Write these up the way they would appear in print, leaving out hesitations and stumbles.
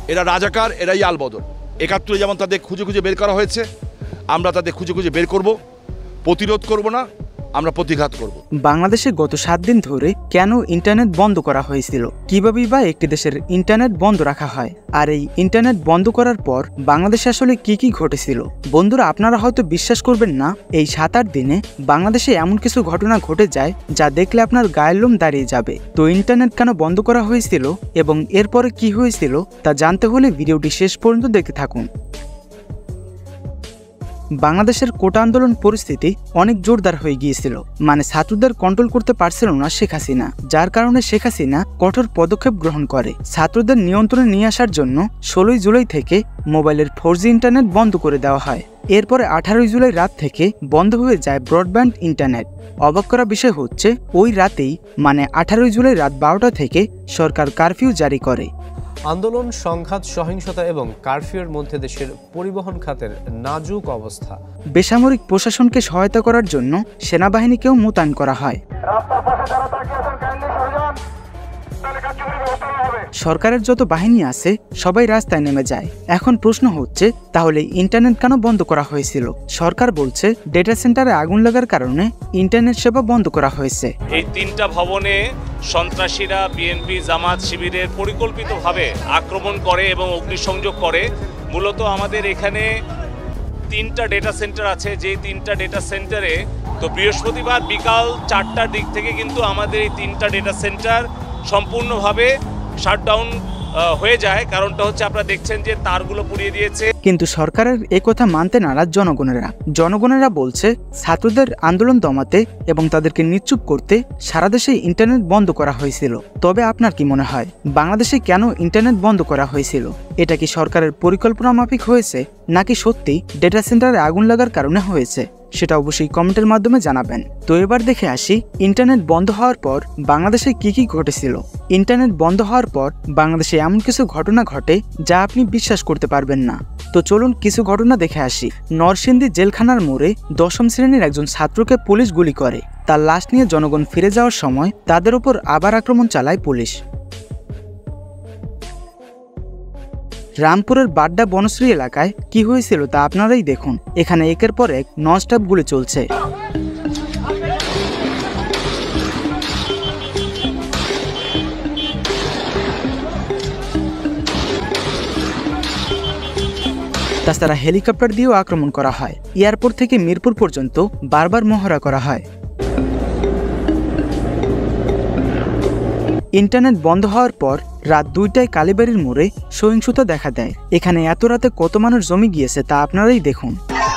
এরা রাজাকার, এরাই আলবদর। ৭১ যেমন তাদের খুঁজে খুঁজে বের করা হয়েছে, আমরা তাদের খুঁজে খুঁজে বের করব, প্রতিরোধ করব না, আমরা প্রতিঘাত করব। বাংলাদেশে গত 7 দিন ধরে কেন ইন্টারনেট বন্ধ করা হয়েছিল, কিভাবেই বা একটি দেশের ইন্টারনেট বন্ধ রাখা হয়, আর এই ইন্টারনেট বন্ধ করার পর বাংলাদেশে আসলে কি কি ঘটেছিল। বন্ধুরা, আপনারা হয়তো বিশ্বাস করবেন না, এই 7-8 দিনে বাংলাদেশে এমন কিছু ঘটনা ঘটে যায় যা দেখলে আপনার গায়ের লোম দাঁড়িয়ে যাবে। তো ইন্টারনেট কেন বন্ধ করা হয়েছিল এবং এরপরে কি হয়েছিল তা জানতে হলে ভিডিওটি শেষ পর্যন্ত দেখতে থাকুন। বাংলাদেশের কোটা আন্দোলন পরিস্থিতি অনেক জোরদার হয়ে গিয়েছিল, মানে ছাত্রদের কন্ট্রোল করতে পারছিল না শেখ হাসিনা, যার কারণে শেখ হাসিনা কঠোর পদক্ষেপ গ্রহণ করে ছাত্রদের নিয়ন্ত্রণে নিয়ে আসার জন্য 16 জুলাই থেকে মোবাইলের 4G ইন্টারনেট বন্ধ করে দেওয়া হয়। এরপরে 18 জুলাই রাত থেকে বন্ধ হয়ে যায় ব্রডব্যান্ড ইন্টারনেট। অবাক করা বিষয় হচ্ছে, ওই রাতেই মানে 18 জুলাই রাত 12টা থেকে সরকার কারফিউ জারি করে। আন্দোলন, সংঘাত, সহিংসতা এবং কারফিউর মধ্যে দেশের পরিবহন খাতের নাজুক অবস্থা। বেসামরিক প্রশাসনকে সহায়তা করার জন্য সেনাবাহিনীকেও মোতায়েন করা হয়। সরকারের যত বাহিনী আছে সবাই রাস্তায় নেমে যায়। এখন প্রশ্ন হচ্ছে, তাহলে ইন্টারনেট কেন বন্ধ করা হয়েছিল? সরকার বলছে ডেটা সেন্টারে আগুন লাগার কারণে ইন্টারনেট সেবা বন্ধ করা হয়েছে। এই 3টা ভবনে সন্ত্রাসীরা বিএনপি, জামাত শিবিরের পরিকল্পিতভাবে আক্রমণ করে এবং অগ্নিসংযোগ করে। মূলত আমাদের এখানে 3টা ডেটা সেন্টার আছে, যেই 3টা ডেটা সেন্টারে তো বৃহস্পতিবার বিকাল 4টার দিক থেকে কিন্তু আমাদের এই 3টা ডেটা সেন্টার সম্পূর্ণভাবে শাটডাউন হয়ে যায়। কারণটা হচ্ছে আপনারা দেখছেন যে তারগুলো পুড়িয়ে দিয়েছে। কিন্তু সরকারের এই কথা মানতে নারাজ জনগণেরা বলছে ছাত্রদের আন্দোলন দমাতে এবং তাদেরকে নিশ্চুপ করতে সারা দেশে ইন্টারনেট বন্ধ করা হয়েছিল। তবে আপনার কি মনে হয়, বাংলাদেশে কেন ইন্টারনেট বন্ধ করা হয়েছিল? এটা কি সরকারের পরিকল্পনা মাফিক হয়েছে, নাকি সত্যি ডেটা সেন্টারে আগুন লাগার কারণে হয়েছে? সেটা অবশ্যই কমেন্টের মাধ্যমে জানাবেন। তো এবার দেখে আসি ইন্টারনেট বন্ধ হওয়ার পর বাংলাদেশে কি কি ঘটেছিল। ইন্টারনেট বন্ধ হওয়ার পর বাংলাদেশে এমন কিছু ঘটনা ঘটে যা আপনি বিশ্বাস করতে পারবেন না। তো চলুন কিছু ঘটনা দেখে আসি। নরসিংদী জেলখানার মোড়ে 10ম শ্রেণীর একজন ছাত্রকে পুলিশ গুলি করে। তার লাশ নিয়ে জনগণ ফিরে যাওয়ার সময় তাদের উপর আবার আক্রমণ চালায় পুলিশ। রামপুরের বাড্ডা বনশ্রী এলাকায় কি হয়েছিল তা আপনারাই দেখুন। এখানে একের পর এক ননস্টপ গুলি চলছে। তাছাড়া হেলিকপ্টার দিয়েও আক্রমণ করা হয়। এয়ারপোর্ট থেকে মিরপুর পর্যন্ত বারবার মহড়া করা হয়। ইন্টারনেট বন্ধ হওয়ার পর রাত 2টায় কালীবাড়ির মোড়ে সহিংসতা দেখা দেয়। এখানে এত রাতে কত মানুষ জমি গিয়েছে তা আপনারাই দেখুন।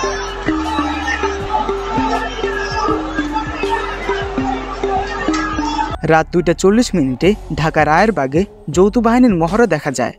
রাত 2:40 ঢাকা রায়েরবাগে যৌথ বাহিনীর মহড়া দেখা যায়।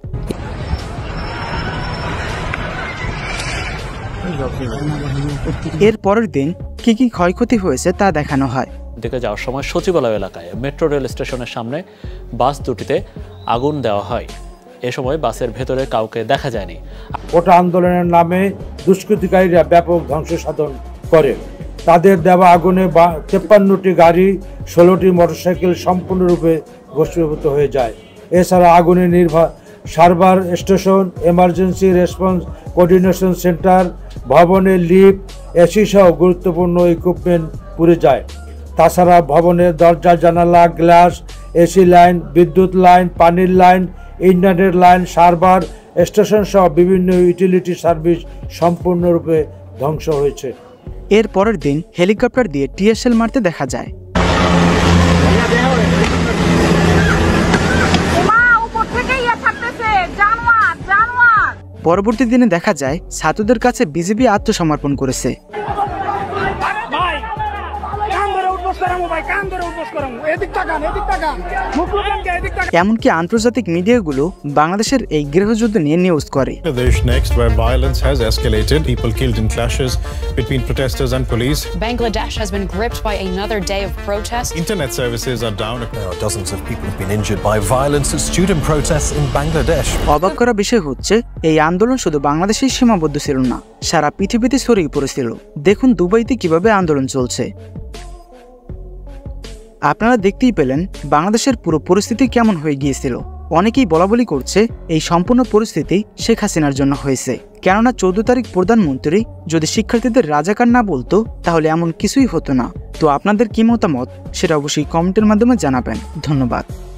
এর পরের দিন কি কি ক্ষয়ক্ষতি হয়েছে তা দেখানো হয়। দিকে যাওয়ার সময় সচিবালয় এলাকায় মেট্রো রেল স্টেশনের সামনে বাস দুটিতে আগুন দেওয়া হয়। এ সময় বাসের ভেতরে কাউকে দেখা যায়নি। কোটা আন্দোলনের নামে দুষ্কৃতিকারীরা ব্যাপক ধ্বংস সাধন করে। তাদের দেওয়া আগুনে 53টি গাড়ি, 16টি মোটরসাইকেল সম্পূর্ণরূপে ভস্মীভূত হয়ে যায়। এছাড়া আগুনে server station, emergency response coordination centre, ভবনের লিফট, এসি সহ গুরুত্বপূর্ণ ইকুইপমেন্ট পুড়ে যায়। তাছাড়া ভবনের দরজা, জানালা, গ্লাস, এসি লাইন, বিদ্যুৎ লাইন, পানির line, internet line, server station সহ বিভিন্ন ইউটিলিটি সার্ভিস সম্পূর্ণরূপে ধ্বংস হয়েছে। এর পরের দিন হেলিকপ্টার দিয়ে টিএসএল মারতে দেখা যায়। পরবর্তী দিনে দেখা যায় ছাত্রদের কাছে বিজেপি আত্মসমর্পণ করেছে। এমনকি আন্তর্জাতিক মিডিয়াগুলো বাংলাদেশের এই গৃহযুদ্ধ নিয়ে নিউজ করে। Next, where violence has escalated, people killed in clashes between protesters and police. Bangladesh has been gripped by another day of protests. Internet services are down. Dozens of people have been injured by violence at student protests in Bangladesh. অবাক করা বিষয় হচ্ছে, এই আন্দোলন শুধু বাংলাদেশেই সীমাবদ্ধ ছিল না, সারা পৃথিবীতে ছড়িয়ে পড়েছিল। দেখুন দুবাইতে কিভাবে আন্দোলন চলছে। আপনারা দেখতেই পেলেন বাংলাদেশের পুরো পরিস্থিতি কেমন হয়ে গিয়েছিল। অনেকেই বলাবলি করছে এই সম্পূর্ণ পরিস্থিতি শেখ হাসিনার জন্য হয়েছে, কেননা 14 তারিখ প্রধানমন্ত্রী যদি শিক্ষার্থীদের রাজাকার না বলতো তাহলে এমন কিছুই হতো না। তো আপনাদের কি মতামত সেটা অবশ্যই কমেন্টের মাধ্যমে জানাবেন। ধন্যবাদ।